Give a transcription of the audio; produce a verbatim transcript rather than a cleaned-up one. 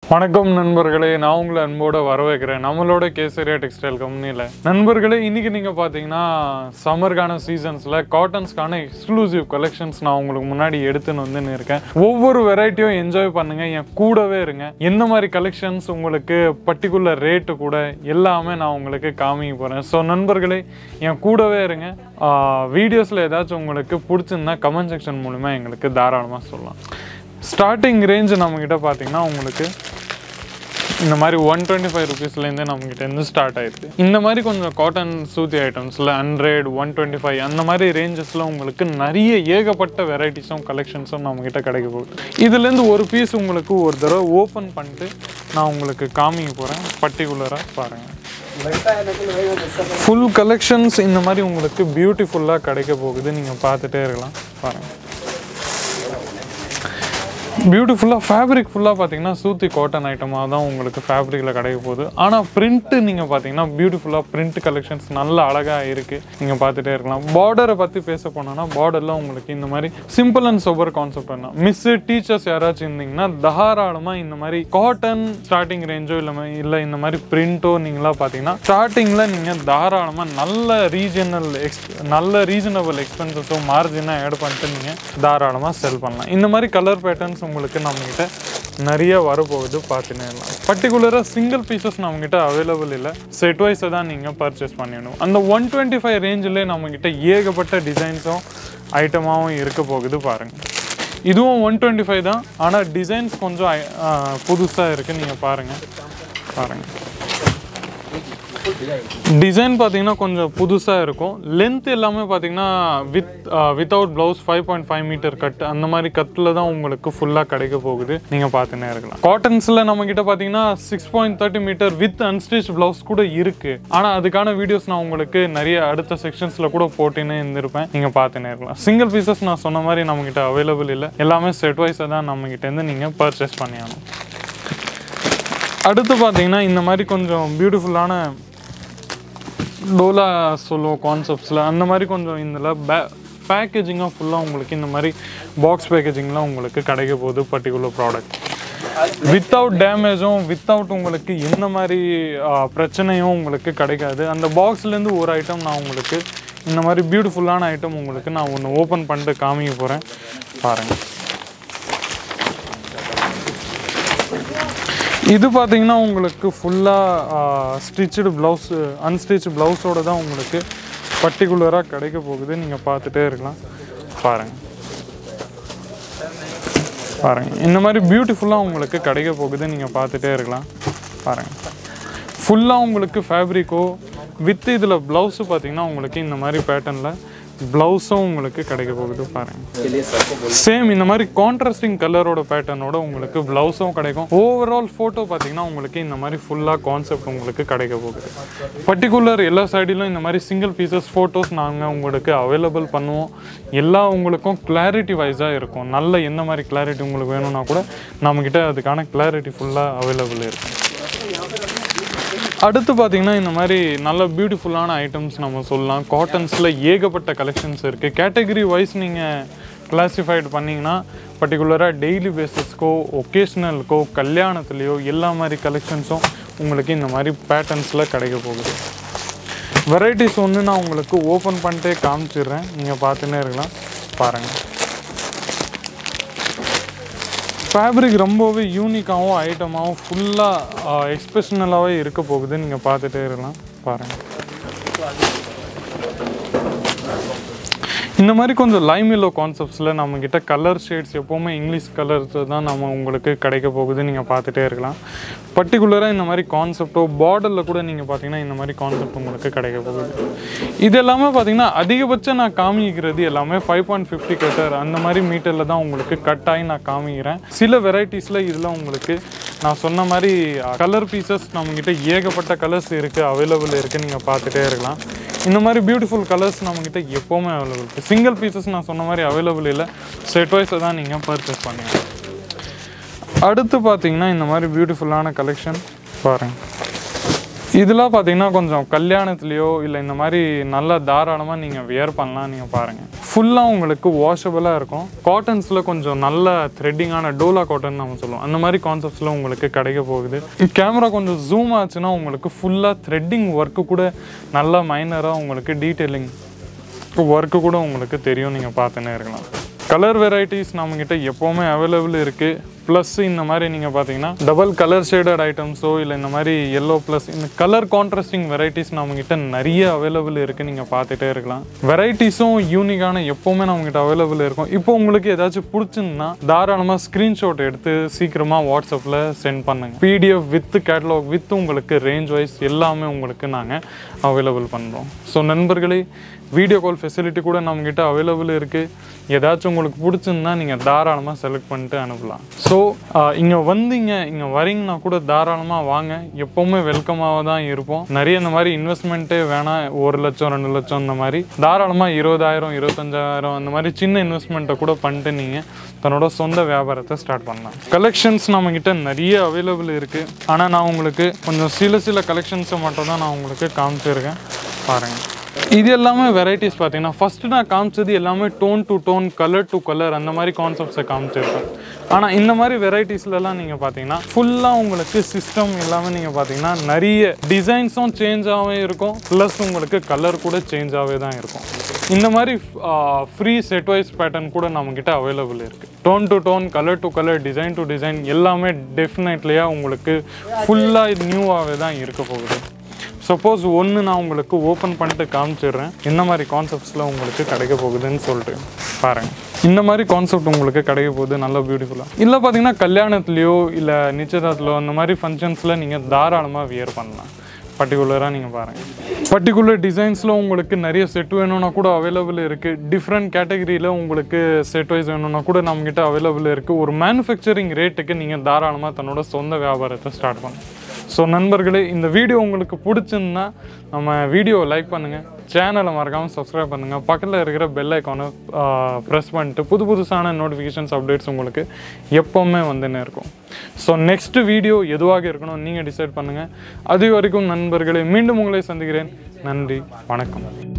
வணக்கம் நண்பர்களே, நான் உங்களை அன்போடு வரவேற்கிறேன் நம்மளோட கேசரியா டெக்ஸ்டைல் கம்பெனியில். நண்பர்களே, இன்றைக்கி நீங்கள் பார்த்தீங்கன்னா சம்மருக்கான சீசன்ஸில் காட்டன்ஸ்க்கான எக்ஸ்க்ளூசிவ் கலெக்ஷன்ஸ் நான் உங்களுக்கு முன்னாடி எடுத்துன்னு வந்து இருக்கேன். ஒவ்வொரு வெரைட்டியும் என்ஜாய் பண்ணுங்கள், என் கூடவே இருங்க. எந்த மாதிரி கலெக்ஷன்ஸ் உங்களுக்கு பர்டிகுலர் ரேட்டு கூட எல்லாமே நான் உங்களுக்கு காமிக்க போகிறேன். ஸோ நண்பர்களே, என் கூடவே இருங்க. வீடியோஸில் ஏதாச்சும் உங்களுக்கு பிடிச்சிருந்தா கமெண்ட் செக்ஷன் மூலமா எங்களுக்கு தாராளமாக சொல்லலாம். ஸ்டார்டிங் ரேஞ்சு நம்மக்கிட்ட பார்த்தீங்கன்னா உங்களுக்கு இந்த மாதிரி ஒன் டுவெண்ட்டி ஃபைவ் ருபீஸ்லேருந்தே நம்மக்கிட்டேருந்து ஸ்டார்ட் ஆகிருக்கு. இந்த மாதிரி கொஞ்சம் காட்டன் சூத்தி ஐட்டம்ஸில் ஹண்ட்ரட் ஒன் டுவெண்ட்டி ஃபைவ் அந்த மாதிரி ரேஞ்சஸில் உங்களுக்கு நிறைய ஏகப்பட்ட வெரைட்டிஸும் கலெக்ஷன்ஸும் நம்மக்கிட்ட கிடைக்க போகுது. இதுலேருந்து ஒரு பீஸ் உங்களுக்கு ஒரு தடவை ஓப்பன் பண்ணிட்டு நான் உங்களுக்கு காமிக்க போகிறேன். பர்டிகுலராக பாருங்கள். ஃபுல் கலெக்ஷன்ஸ் இந்த மாதிரி உங்களுக்கு பியூட்டிஃபுல்லாக கிடைக்க போகுது. நீங்கள் பார்த்துட்டே இருக்கலாம். பாருங்கள், பியூட்டிஃபுல்லாக ஃபேப்ரிக் ஃபுல்லாக பார்த்தீங்கன்னா சூத்தி காட்டன் ஐட்டமாக தான் உங்களுக்கு ஃபேப்ரிக்கில் கிடைக்க போகுது. ஆனால் பிரிண்ட்டு நீங்கள் பார்த்தீங்கன்னா பியூட்டிஃபுல்லாக பிரிண்ட் கலெக்ஷன்ஸ் நல்ல அழகாக இருக்குது. நீங்கள் பார்த்துட்டே இருக்கலாம். பார்டரை பற்றி பேச போனோன்னா பார்டரில் உங்களுக்கு இந்த மாதிரி சிம்பிள் அண்ட் சோபர் கான்செப்ட் வேணும். மிஸ்ஸு டீச்சர்ஸ் யாராச்சும் இருந்தீங்கன்னா தாராளமாக இந்த மாதிரி காட்டன் ஸ்டார்டிங் ரேஞ்சோ இல்லை இல்லை இந்த மாதிரி பிரிண்ட்டோ நீங்களாக பார்த்தீங்கன்னா ஸ்டார்டிங்கில் நீங்கள் தாராளமாக நல்ல ரீஜனல் எக்ஸ் நல்ல ரீசனபிள் எக்ஸ்பென்சஸோ மார்ஜினாக ஆட் பண்ணிட்டு நீங்கள் தாராளமாக செல் பண்ணலாம். இந்த மாதிரி கலர் பேட்டர்ன்ஸ் உங்களுக்கு நம்மகிட்ட நிறைய வரப்போகுது. பார்த்துக்கலாம். பர்டிகுலராக சிங்கிள் பீசஸ் நம்மகிட்ட அவைலபிள் இல்லை, செட் வைஸை தான் நீங்கள் பர்ச்சேஸ் பண்ணிடணும். அந்த ஒன் டுவெண்ட்டி ஃபைவ் ரேஞ்சிலே நம்மகிட்ட ஏகப்பட்ட டிசைன்ஸும் ஐட்டமாகவும் இருக்க போகுது. பாருங்கள், இதுவும் ஒன் டுவெண்ட்டி ஃபைவ் தான், ஆனால் டிசைன்ஸ் கொஞ்சம் புதுசாக இருக்குது. நீங்கள் பாருங்கள் பாருங்கள் டிசைன் பார்த்தீங்கன்னா கொஞ்சம் புதுசாக இருக்கும். லென்த் எல்லாமே பார்த்தீங்கன்னா with without blouse five point five metre cut அந்த மாதிரி கட்டில் தான் உங்களுக்கு ஃபுல்லாக கிடைக்க போகுது. நீங்கள் பார்த்துன்னே இருக்கலாம். காட்டன்ஸில் நம்மக்கிட்ட பார்த்தீங்கன்னா six point thirty metre with unstitch blouse கூட இருக்குது. ஆனால் அதுக்கான வீடியோஸ் நான் உங்களுக்கு நிறைய அடுத்த செக்ஷன்ஸில் கூட போட்டுன்னே இருந்திருப்பேன். நீங்கள் பார்த்துன்னே இருக்கலாம். சிங்கிள் பீசஸ் நான் சொன்ன மாதிரி நம்மக்கிட்ட அவைலபிள் இல்லை, எல்லாமே செட் வைஸாக தான் நம்மக்கிட்டேருந்து நீங்கள் பர்ச்சேஸ் பண்ணியாகணும். அடுத்து பார்த்தீங்கன்னா இந்த மாதிரி கொஞ்சம் பியூட்டிஃபுல்லான டோலா சோலோ கான்செப்ட்ஸில் அந்த மாதிரி கொஞ்சம் இதில் பே பேக்கேஜிங்காக ஃபுல்லாக உங்களுக்கு இந்த மாதிரி பாக்ஸ் பேக்கேஜிங்லாம் உங்களுக்கு கிடைக்க போகுது. பர்டிகுலர் ப்ராடக்ட் வித்தவுட் டேமேஜும் வித்தவுட் உங்களுக்கு எந்த மாதிரி பிரச்சனையும் உங்களுக்கு கிடைக்காது. அந்த பாக்ஸ்லேருந்து ஒரு ஐட்டம் நான் உங்களுக்கு இந்த மாதிரி பியூட்டிஃபுல்லான ஐட்டம் உங்களுக்கு நான் ஒன்று ஓப்பன் பண்ணிட்டு காமிக்க போகிறேன். பாருங்கள், இது பார்த்தீங்கன்னா உங்களுக்கு ஃபுல்லாக ஸ்டிச்சுடு ப்ளவுஸு அன்ஸ்டிச்சு ப்ளவுஸோடு தான் உங்களுக்கு பர்டிகுலராக கிடைக்க போகுது. நீங்கள் பார்த்துட்டே இருக்கலாம். பாருங்கள் பாருங்கள் இந்த மாதிரி பியூட்டிஃபுல்லாக உங்களுக்கு கிடைக்க போகுது. நீங்கள் பார்த்துட்டே இருக்கலாம். பாருங்கள், ஃபுல்லாக உங்களுக்கு ஃபேப்ரிக்கோ வித் இதில் ப்ளவுஸு பார்த்தீங்கன்னா உங்களுக்கு இந்த மாதிரி பேட்டர்னில் ப்ளவுஸும் உங்களுக்கு கிடைக்க போகுது. பாருங்கள், சேம் இந்த மாதிரி கான்ட்ராஸ்டிங் கலரோட பேட்டர்னோட உங்களுக்கு ப்ளவுஸும் கிடைக்கும். ஓவரால் ஃபோட்டோ பார்த்தீங்கன்னா உங்களுக்கு இந்த மாதிரி ஃபுல்லாக கான்செப்ட் உங்களுக்கு கிடைக்க போகுது. பர்டிகுலர் எல்லா சைடிலும் இந்த மாதிரி சிங்கிள் பீசஸ் ஃபோட்டோஸ் நாங்கள் உங்களுக்கு அவைலபிள் பண்ணுவோம். எல்லா உங்களுக்கும் கிளாரிட்டி வைஸாக இருக்கும். நல்ல எந்த மாதிரி கிளாரிட்டி உங்களுக்கு வேணும்னா கூட நம்மக்கிட்ட அதுக்கான கிளாரிட்டி ஃபுல்லாக அவைலபிள் இருக்கும். அடுத்து பார்த்தீங்கன்னா இந்த மாதிரி நல்ல பியூட்டிஃபுல்லான ஐட்டம்ஸ் நம்ம சொல்லலாம். காட்டன்ஸில் ஏகப்பட்ட கலெக்ஷன்ஸ் இருக்குது. கேட்டகரி வைஸ் நீங்கள் கிளாஸிஃபைடு பண்ணிங்கன்னா பர்டிகுலராக டெய்லி பேசிஸ்க்கோ ஒகேஷ்னலுக்கோ கல்யாணத்துலேயோ எல்லா மாதிரி கலெக்ஷன்ஸும் உங்களுக்கு இந்த மாதிரி பேட்டர்ன்ஸில் கிடைக்க போகுது. வெரைட்டிஸ் ஒன்று நான் உங்களுக்கு ஓப்பன் பண்ணிட்டே காமிச்சிடுறேன். நீங்கள் பார்த்துன்னே இருக்கலாம். பாருங்கள், ஃபேப்ரிக் ரொம்பவே யூனிக்காகவும் ஐட்டமாகவும் ஃபுல்லாக எக்ஸ்பெஷனலாகவே இருக்க போகுது. நீங்கள் பார்த்துட்டே இருக்கலாம். பாருங்கள், இந்த மாதிரி கொஞ்சம் லைம் எல்லோ கான்செப்ட்ஸில் நம்மக்கிட்ட கலர் ஷேட்ஸ் எப்போவுமே இங்கிலீஷ் கலர்ஸ் தான் நம்ம உங்களுக்கு கிடைக்க போகுது. நீங்கள் பார்த்துட்டே இருக்கலாம். பர்டிகுலராக இந்த மாதிரி கான்செப்டோ பார்டரில் கூட நீங்கள் பார்த்தீங்கன்னா இந்த மாதிரி கான்செப்ட் உங்களுக்கு கிடைக்க போகுது. இது எல்லாமே பார்த்தீங்கன்னா அதிகபட்சம் நான் காமிக்கிறது எல்லாமே ஃபைவ் பாயிண்ட் ஃபிஃப்டி கட்டர் அந்த மாதிரி மீட்டரில் தான் உங்களுக்கு கட் ஆகி நான் காமிக்கிறேன். சில வெரைட்டிஸில் இதில் உங்களுக்கு நான் சொன்ன மாதிரி கலர் பீசஸ் நம்மக்கிட்ட ஏகப்பட்ட கலர்ஸ் இருக்குது, அவைலபிள் இருக்குது. நீங்கள் பார்த்துட்டே இருக்கலாம். இந்த மாதிரி பியூட்டிஃபுல் கலர்ஸ் நம்மக்கிட்ட எப்போவுமே அவைலபிள் இருக்குது. சிங்கிள் பீசஸ் நான் சொன்ன மாதிரி அவைலபிள் இல்லை, செட் வைஸை தான் நீங்கள் பர்ச்சேஸ் பண்ணுங்கள். அடுத்து பார்த்தீங்கன்னா இந்த மாதிரி பியூட்டிஃபுல்லான கலெக்ஷன் பாருங்கள். இதெல்லாம் பார்த்தீங்கன்னா கொஞ்சம் கல்யாணத்துலேயோ இல்லை இந்த மாதிரி நல்லா தாராளமாக நீங்கள் வியர் பண்ணலாம். நீங்கள் பாருங்கள், ஃபுல்லாக உங்களுக்கு வாஷபிளாக இருக்கும். காட்டன்ஸில் கொஞ்சம் நல்ல த்ரெட்டிங்கான டோலா காட்டன் நம்ம சொல்லுவோம், அந்த மாதிரி கான்செப்ட்ஸில் உங்களுக்கு கிடைக்க போகுது. கேமரா கொஞ்சம் ஜூம் ஆச்சுன்னா உங்களுக்கு ஃபுல்லாக த்ரெட்டிங் ஒர்க்கு கூட நல்லா மைனராக உங்களுக்கு டீட்டெயிலிங் ஒர்க்கு கூட உங்களுக்கு தெரியும். நீங்கள் பார்த்துன்னே இருக்கலாம். கலர் வெரைட்டிஸ் நம்மக்கிட்ட எப்போவுமே அவைலபிள் இருக்குது. ப்ளஸ் இந்த மாதிரி நீங்கள் பார்த்தீங்கன்னா டபுள் கலர் ஷேடட் ஐட்டம்ஸோ இல்லை இந்த மாதிரி எல்லோ ப்ளஸ் இந்த கலர் கான்ட்ராஸ்டிங் வெரைட்டிஸ் நம்மக்கிட்ட நிறைய அவைலபிள் இருக்குது. நீங்கள் பார்த்துட்டே இருக்கலாம். வெரைட்டிஸும் யூனிக்கான எப்போவுமே நம்மக்கிட்ட அவைலபிள் இருக்கும். இப்போ உங்களுக்கு ஏதாச்சும் பிடிச்சிருந்தா தாராளமாக ஸ்க்ரீன்ஷாட் எடுத்து சீக்கிரமாக வாட்ஸ்அப்பில் சென்ட் பண்ணுங்கள். பிடிஎஃப் வித் கேட்டலாக் வித் உங்களுக்கு ரேஞ்ச் வைஸ் எல்லாமே உங்களுக்கு நாங்கள் அவைலபிள் பண்ணுறோம். ஸோ நண்பர்களே, வீடியோ கால் ஃபெசிலிட்டி கூட நம்மக்கிட்ட அவைலபிள் இருக்குது. ஏதாச்சும் உங்களுக்கு பிடிச்சிருந்தா நீங்கள் தாராளமாக செலக்ட் பண்ணிட்டு அனுப்பலாம். ஸோ இங்கே வந்தீங்க, இங்கே வரீங்கன்னா கூட தாராளமாக வாங்க. எப்போவுமே வெல்கமாக தான் இருப்போம். நிறைய இந்த மாதிரி இன்வெஸ்ட்மெண்ட்டே வேணாம், ஒரு லட்சம் ரெண்டு லட்சம் இந்த மாதிரி தாராளமாக இருபதாயிரம் இருபத்தஞ்சாயிரம் அந்த மாதிரி சின்ன இன்வெஸ்ட்மெண்ட்டை கூட பண்ணிட்டு நீங்கள் தன்னோட சொந்த வியாபாரத்தை ஸ்டார்ட் பண்ணலாம். கலெக்ஷன்ஸ் நம்மக்கிட்ட நிறைய அவைலபிள் இருக்குது. ஆனால் நான் உங்களுக்கு கொஞ்சம் சில சில கலெக்ஷன்ஸை மட்டும் தான் நான் உங்களுக்கு காமிச்சிருக்கேன். பாருங்கள், இது எல்லாமே வெரைட்டிஸ் பார்த்தீங்கன்னா ஃபஸ்ட்டு நான் காமிச்சது எல்லாமே tone to tone, colour to colour அந்த மாதிரி கான்செப்ட்ஸை காமிச்சிருக்கேன். ஆனால் இந்த மாதிரி வெரைட்டிஸ்லலாம் நீங்கள் பார்த்தீங்கன்னா ஃபுல்லாக உங்களுக்கு சிஸ்டம் எல்லாமே நீங்கள் பார்த்தீங்கன்னா நிறைய டிசைன்ஸும் சேஞ்சாகவே இருக்கும். ப்ளஸ் உங்களுக்கு கலர் கூட சேஞ்சாகவே தான் இருக்கும். இந்த மாதிரி ஃப்ரீ செட் வைஸ் பேட்டர்ன் கூட நம்மக்கிட்ட அவைலபிள் இருக்குது. Tone to tone, colour to colour, design to design எல்லாமே டெஃபினெட்லியாக உங்களுக்கு ஃபுல்லாக நியூவாகவே தான் இருக்க போகுது. சப்போஸ் ஒன்று நான் உங்களுக்கு ஓப்பன் பண்ணிட்டு காமிச்சிடுறேன் என்ன மாதிரி கான்செப்ட்ஸில் உங்களுக்கு கிடைக்க போகுதுன்னு சொல்லிட்டு பாருங்கள். இந்த மாதிரி கான்செப்ட் உங்களுக்கு கிடைக்க போகுது, நல்லா பியூட்டிஃபுல்லாக. இல்லை பார்த்தீங்கன்னா கல்யாணத்துலேயோ இல்லை நிச்சயதார்த்தத்திலோ அந்த மாதிரி ஃபங்க்ஷன்ஸில் நீங்கள் தாராளமாக வியர் பண்ணலாம். பர்டிகுலராக நீங்கள் பாருங்கள், பர்டிகுலர் டிசைன்ஸில் உங்களுக்கு நிறைய செட் வேணும்னா கூட அவைலபிள் இருக்குது. டிஃப்ரெண்ட் கேட்டகரியில் உங்களுக்கு செட் வைஸ் வேணும்னா கூட நம்மக்கிட்ட அவைலபிள் இருக்குது. ஒரு மேனுஃபேக்சரிங் ரேட்டுக்கு நீங்கள் தாராளமாக தன்னோட சொந்த வியாபாரத்தை ஸ்டார்ட் பண்ணலாம். ஸோ நண்பர்களே, இந்த வீடியோ உங்களுக்கு பிடிச்சிருந்தா நம்ம வீடியோவை லைக் பண்ணுங்கள், சேனலை மறக்காமல் சப்ஸ்கிரைப் பண்ணுங்கள், பக்கத்தில் இருக்கிற பெல் ஐக்கானை ப்ரெஸ் பண்ணிட்டு புது புதுசான நோட்டிஃபிகேஷன்ஸ் அப்டேட்ஸ் உங்களுக்கு எப்போவுமே வந்துன்னு இருக்கும். ஸோ நெக்ஸ்ட் வீடியோ எதுவாக இருக்கணும் நீங்கள் டிசைட் பண்ணுங்கள். அது வரைக்கும் நண்பர்களே, மீண்டும் உங்களை சந்திக்கிறேன். நன்றி, வணக்கம்.